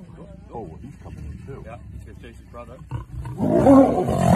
Oh, he's coming in too. Yeah, it's Jason's brother.